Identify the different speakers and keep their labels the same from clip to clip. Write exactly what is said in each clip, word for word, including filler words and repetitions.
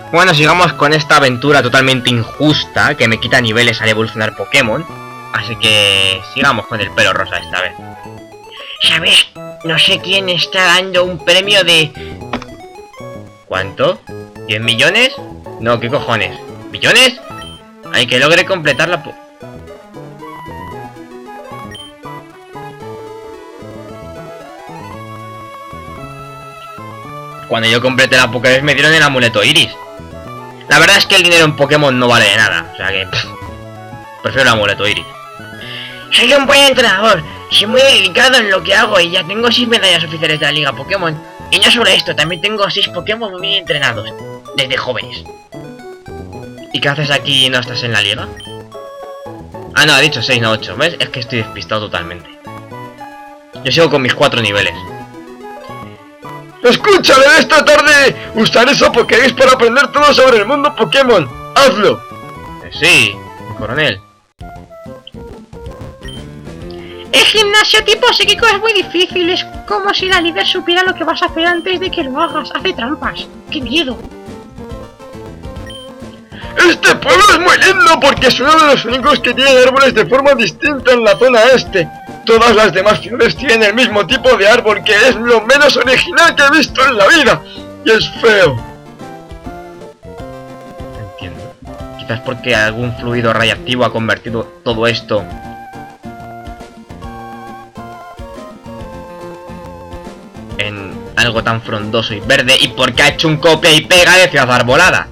Speaker 1: Bueno, sigamos con esta aventura totalmente injusta que me quita niveles al evolucionar Pokémon. Así que sigamos con el pelo rosa esta vez.
Speaker 2: ¿Sabes? No sé quién está dando un premio de...
Speaker 1: ¿Cuánto? ¿diez millones? No, ¿qué cojones? ¿Millones? Hay que logre completar la... Cuando yo completé la Pokédex me dieron el amuleto Iris. La verdad es que el dinero en Pokémon no vale de nada, o sea que... Pff, prefiero el amuleto Iris.
Speaker 2: Soy un buen entrenador, soy muy dedicado en lo que hago y ya tengo seis medallas oficiales de la Liga Pokémon. Y no solo esto, también tengo seis Pokémon muy bien entrenados, desde jóvenes.
Speaker 1: ¿Y qué haces aquí y no estás en la liga? Ah, no, ha dicho seis, no ocho, ¿ves? Es que estoy despistado totalmente. Yo sigo con mis cuatro niveles.
Speaker 3: Escúchale, esta tarde usaré esa Pokédex para aprender todo sobre el mundo Pokémon. ¡Hazlo!
Speaker 1: Eh, sí, coronel.
Speaker 4: El gimnasio tipo psíquico es muy difícil, es como si la líder supiera lo que vas a hacer antes de que lo hagas. Hace trampas. ¡Qué miedo!
Speaker 3: Este pueblo es muy lindo porque es uno de los únicos que tiene árboles de forma distinta en la zona este. Todas las demás ciudades tienen el mismo tipo de árbol, que es lo menos original que he visto en la vida. Y es feo.
Speaker 1: Entiendo. Quizás porque algún fluido radiactivo ha convertido todo esto en algo tan frondoso y verde, y porque ha hecho un copia y pega de Ciudad Arbolada.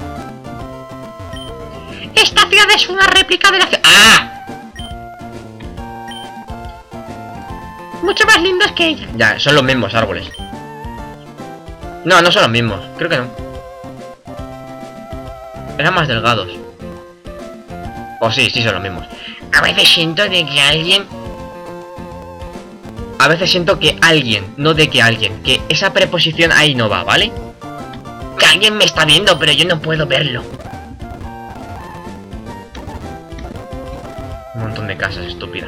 Speaker 4: Esta ciudad es una réplica de la ciudad...
Speaker 1: ¡Ah!
Speaker 4: Mucho más lindos que ella.
Speaker 1: Ya, son los mismos árboles. No, no son los mismos, creo que no. Eran más delgados. O sí, sí son los mismos.
Speaker 2: A veces siento de que alguien...
Speaker 1: A veces siento que alguien, no de que alguien, que esa preposición ahí no va, ¿vale?
Speaker 2: Que alguien me está viendo, pero yo no puedo verlo.
Speaker 1: Un montón de casas estúpidas.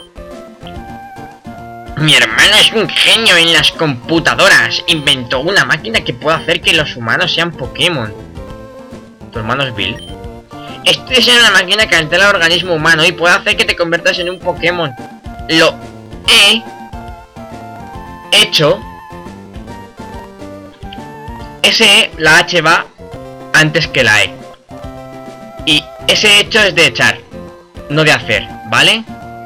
Speaker 2: Mi hermano es un genio en las computadoras. Inventó una máquina que puede hacer que los humanos sean Pokémon.
Speaker 1: ¿Tu hermano es Bill?
Speaker 2: Esto es una máquina que altera el organismo humano y puede hacer que te conviertas en un Pokémon. Lo he
Speaker 1: hecho. Ese E, la H va antes que la E. Y ese hecho es de echar, no de hacer, ¿vale?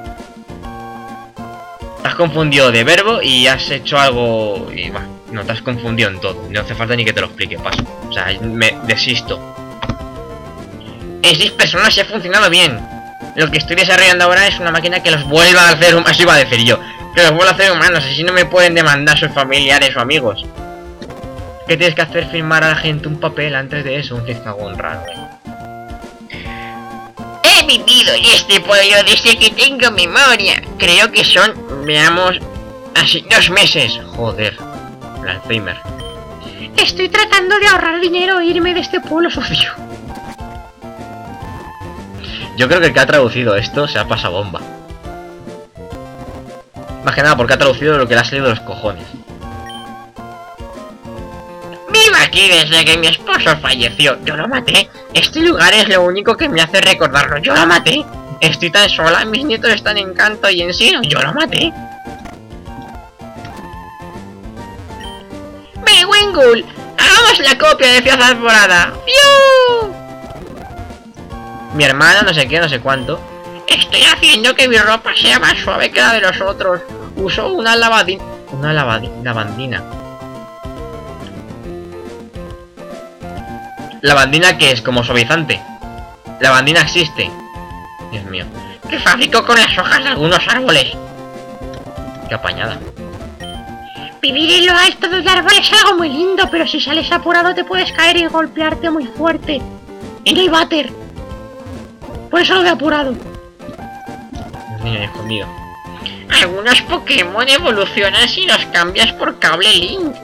Speaker 1: Te has confundido de verbo y has hecho algo... Y bueno, no, te has confundido en todo. No hace falta ni que te lo explique, paso. O sea, me desisto.
Speaker 2: En seis personas se ha funcionado bien. Lo que estoy desarrollando ahora es una máquina que los vuelva a hacer humanos. Eso iba a decir yo. Que los vuelva a hacer humanos, así no me pueden demandar sus familiares o amigos.
Speaker 1: ¿Qué tienes que hacer? Firmar a la gente un papel antes de eso. Un cizagón raro, ¿eh?
Speaker 2: He vivido en este pueblo desde que tengo memoria. Creo que son, veamos, así, dos meses.
Speaker 1: Joder, el Alzheimer.
Speaker 4: Estoy tratando de ahorrar dinero e irme de este pueblo sucio.
Speaker 1: Yo creo que el que ha traducido esto se ha pasado bomba. Más que nada porque ha traducido lo que le ha salido de los cojones.
Speaker 2: Vivo aquí desde que mi esposo falleció. Yo lo maté. Este lugar es lo único que me hace recordarlo. Yo lo maté. Estoy tan sola, mis nietos están en canto y en sino. Yo lo maté. ¡Ve, Wengul! ¡Hagamos la copia de Ciudad Arbolada! ¡Fiu!
Speaker 1: Mi hermana no sé qué, no sé cuánto.
Speaker 2: Estoy haciendo que mi ropa sea más suave que la de los otros. Uso una lavadina.
Speaker 1: Una lavadi lavandina. ¿Lavandina que es? ¿Como suavizante? ¿Lavandina existe? Dios mío.
Speaker 2: Que fabrico con las hojas de algunos árboles.
Speaker 1: Qué apañada.
Speaker 4: Vivir en lo alto del árbol es algo muy lindo, pero si sales apurado te puedes caer y golpearte muy fuerte. Y no hay váter. Por eso lo he apurado.
Speaker 1: Un niño escondido.
Speaker 2: Algunos Pokémon evolucionan si los cambias por cable Link.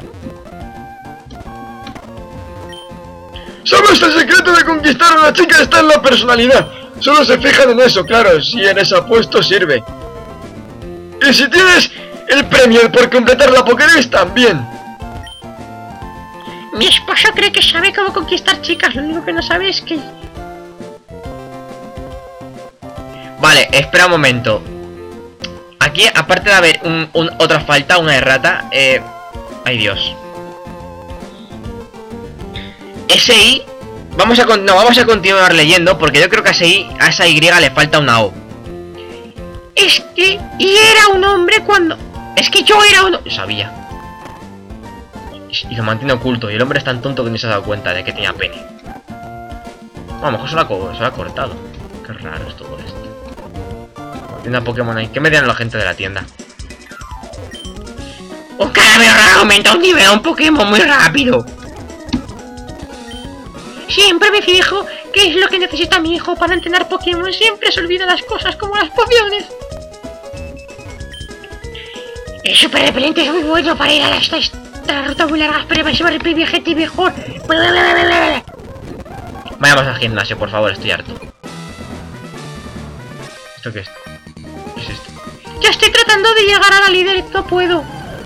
Speaker 3: ¿Sabes el secreto de conquistar a una chica? Está en la personalidad. Solo se fijan en eso, claro, si en ese apuesto sirve. Y si tienes el premio por completar la Pokédex, también.
Speaker 4: Mi esposo cree que sabe cómo conquistar chicas, lo único que no sabe es que...
Speaker 1: Vale, espera un momento. Aquí, aparte de haber un, un, otra falta, una errata, eh... ay Dios. S I... Vamos a, no, vamos a continuar leyendo, porque yo creo que a, ese I, a esa Y le falta una O.
Speaker 4: Es que... Y era un hombre cuando... Es que yo era un...
Speaker 1: Yo sabía. Y lo mantiene oculto, y el hombre es tan tonto que ni se ha dado cuenta de que tenía pene. Bueno, a lo mejor se lo ha, se lo ha cortado. Qué raro es todo esto. Tienda Pokémon ahí. ¿Qué me dirán la gente de la tienda?
Speaker 2: Un caramelo raro aumenta un nivel a un Pokémon muy rápido.
Speaker 4: Siempre me fijo qué es lo que necesita mi hijo para entrenar Pokémon. Siempre se olvida las cosas como las pociones. El super repelente es muy bueno para ir a las, las rutas muy largas, pero va a ser el viajete mejor.
Speaker 1: Vayamos al gimnasio, por favor, estoy harto. ¿Esto qué es? ¿Qué es esto?
Speaker 4: Yo estoy tratando de llegar a la líder, no puedo.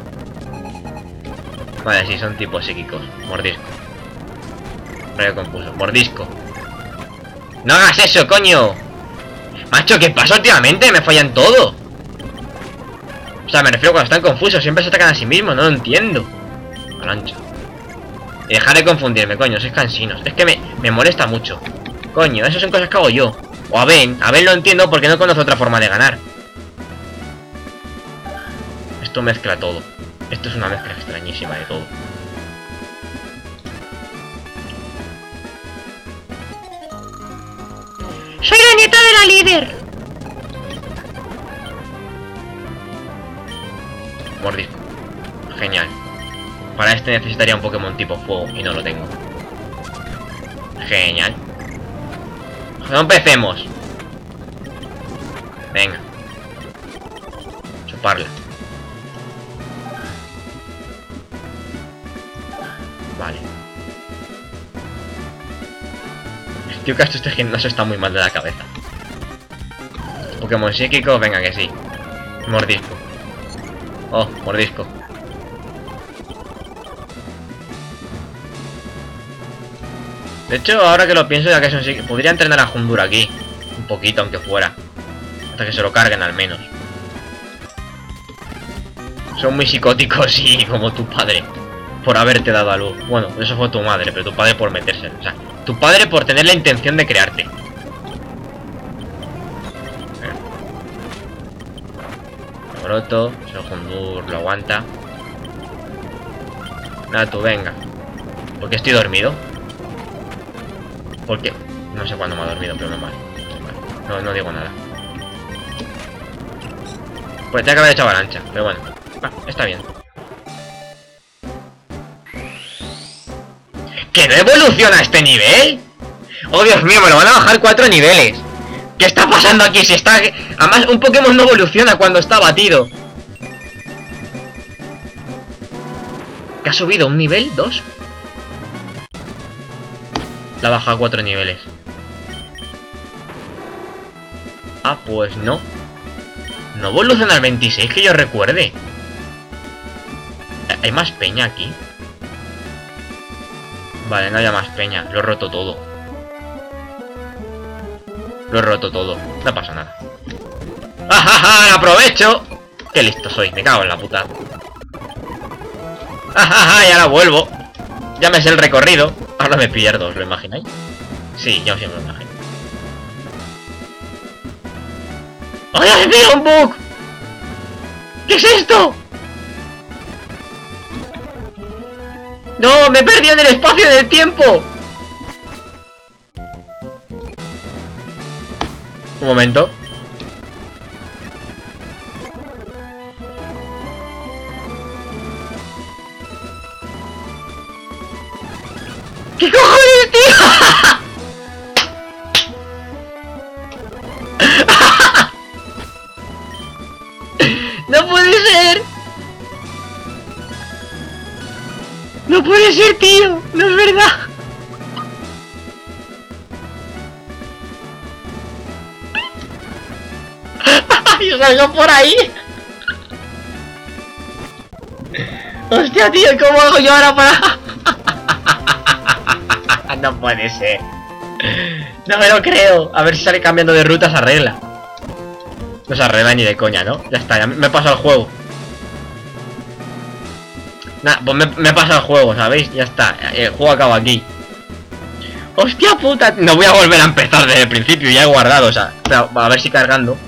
Speaker 1: Vale, sí, son tipos psíquicos. Mordisco. Rayo confuso. Mordisco. ¡No hagas eso, coño! Macho, ¿qué pasa últimamente? Me fallan todo. O sea, me refiero cuando están confusos. Siempre se atacan a sí mismos. No lo entiendo. Alancho. Y dejar de confundirme, coño. Sois cansinos. Es que me, me molesta mucho. Coño, eso son cosas que hago yo. O a Ben. A Ben lo entiendo porque no conoce otra forma de ganar. Esto mezcla todo. Esto es una mezcla extrañísima de todo.
Speaker 4: Soy la nieta de la líder.
Speaker 1: Mordisco. Genial. Para este necesitaría un Pokémon tipo fuego y no lo tengo. Genial. No empecemos. Venga. Chuparla. Vale. Tío, que esto este gimnasio está muy mal de la cabeza. Pokémon psíquico, venga que sí. Mordisco. Oh, mordisco. De hecho, ahora que lo pienso, ya que son psíquicos, podría entrenar a Jundura aquí. Un poquito, aunque fuera. Hasta que se lo carguen al menos. Son muy psicóticos y como tu padre. Por haberte dado a luz. Bueno, eso fue tu madre, pero tu padre por meterse. O sea, tu padre por tener la intención de crearte. Broto, Sojundur lo aguanta. Nada, tú venga. ¿Por qué estoy dormido? ¿Por qué? No sé cuándo me ha dormido, pero no vale. No, no digo nada. Pues tenía que haber hecho avalancha, pero bueno. Ah, está bien. ¿Que no evoluciona a este nivel? Oh, Dios mío, me lo van a bajar cuatro niveles. ¿Qué está pasando aquí? Si está... Además, un Pokémon no evoluciona cuando está batido. ¿Que ha subido un nivel? ¿Dos? La baja a cuatro niveles. Ah, pues no. No evoluciona al veintiséis, que yo recuerde. ¿Hay más peña aquí? Vale, no haya más peña. Lo he roto todo. Lo he roto todo. No pasa nada. ¡Ajaja! ¡Aprovecho! ¡Qué listo soy! Me cago en la puta. ¡Ajaja! Y ahora vuelvo. Ya me sé el recorrido. Ahora me pierdo, ¿os lo imagináis? Sí, yo siempre lo imagino. ¡Ay, has pillado un bug! ¿Qué es esto? ¡No! ¡Me he perdido en el espacio del tiempo! Un momento. ¿Qué cojones, tío? ¡No puede ser! ¡No puede ser, tío! ¡No es verdad! ¡Yo salgo por ahí! ¡Hostia, tío! ¿Cómo hago yo ahora para...? No puede ser. No me lo creo. A ver si sale cambiando de ruta, se arregla. No se arregla ni de coña, ¿no? Ya está, ya me he pasado el juego. Nah, pues me, me he pasado el juego, ¿sabéis? Ya está, el juego acaba aquí. ¡Hostia puta! No voy a volver a empezar desde el principio, ya he guardado, o sea, espera, a ver si cargando.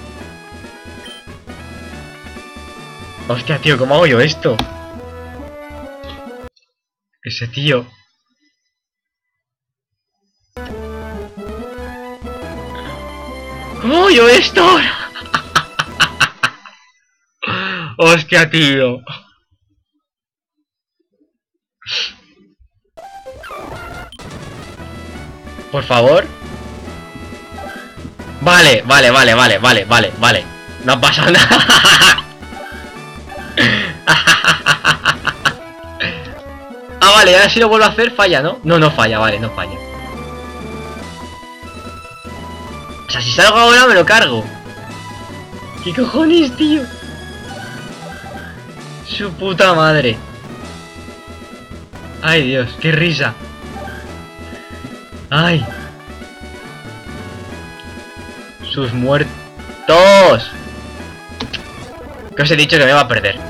Speaker 1: Hostia, tío, ¿cómo hago yo esto? Ese tío. ¿Cómo hago yo esto ahora? Hostia, tío. Por favor. Vale, vale, vale, vale, vale, vale, vale. No ha pasado nada. Ah, vale, ahora si lo vuelvo a hacer falla, ¿no? No, no falla, vale, no falla. O sea, si salgo ahora me lo cargo. ¿Qué cojones, tío? Su puta madre. Ay, Dios, qué risa. Ay. Sus muertos. Que os he dicho que me va a perder.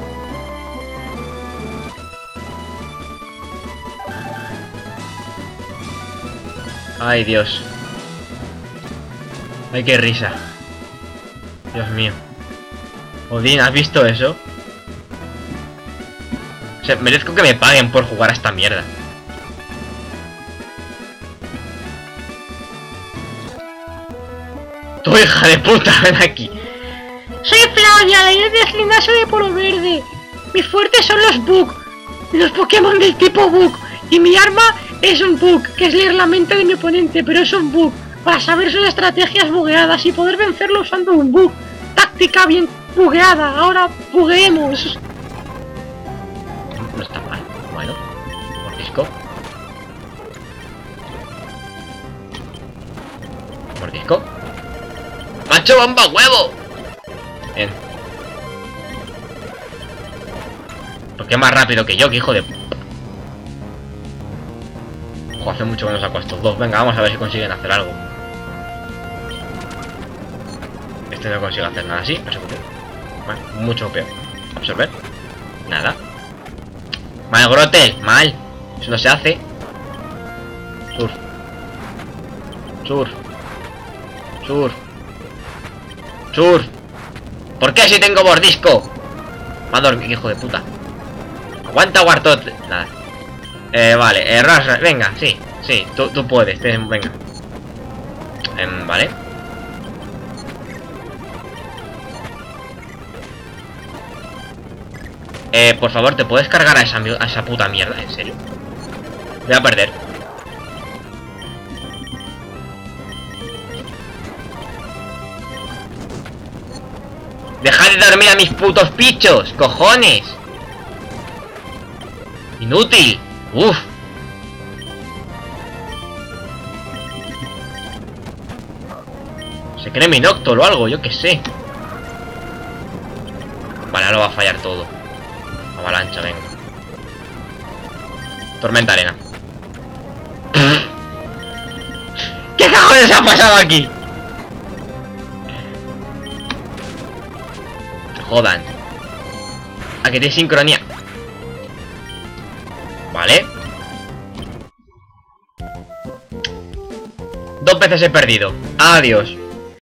Speaker 1: Ay, Dios. Ay, qué risa. Dios mío. Odín, ¿has visto eso? O sea, merezco que me paguen por jugar a esta mierda. ¡Tu hija de puta! ¡Ven aquí!
Speaker 4: Soy Flavia, la líder del gimnasio de Polo Verde. Mis fuertes son los Bug, los Pokémon del tipo Bug. Y mi arma es un Bug, que es leer la mente de mi oponente, pero es un Bug. Para saber sus estrategias bugueadas y poder vencerlo usando un Bug. Táctica bien bugueada, ahora bugueemos.
Speaker 1: No está mal. Bueno, mordisco. Mordisco. ¡Macho bomba huevo! Bien. Porque es más rápido que yo, que hijo de... Ojo, hace mucho que no saco a estos dos. Venga, vamos a ver si consiguen hacer algo. Este no consigue hacer nada así, persecución. Vale, mucho peor. Absorber. Nada. Mal, Grotel, mal. Eso no se hace. Surf. Surf. Surf. Surf. ¿Por qué si tengo mordisco? Va a dormir, hijo de puta. Aguanta, Wartot. Nada. Eh, vale, eh, ras, venga, sí, sí, tú, tú puedes, ten, venga. Eh, vale. Eh, por favor, ¿te puedes cargar a esa, a esa puta mierda? ¿En serio? Voy a perder. ¡Dejad de dormir a mis putos pichos! ¡Cojones! ¡Inútil! ¡Uf! Se cree Minoctol o algo, yo que sé. Vale, ahora va a fallar todo. Avalancha, venga. Tormenta arena. ¿Qué cojones ha pasado aquí? Jodan. Aquí tiene sincronía. Vale. Dos veces he perdido. Adiós.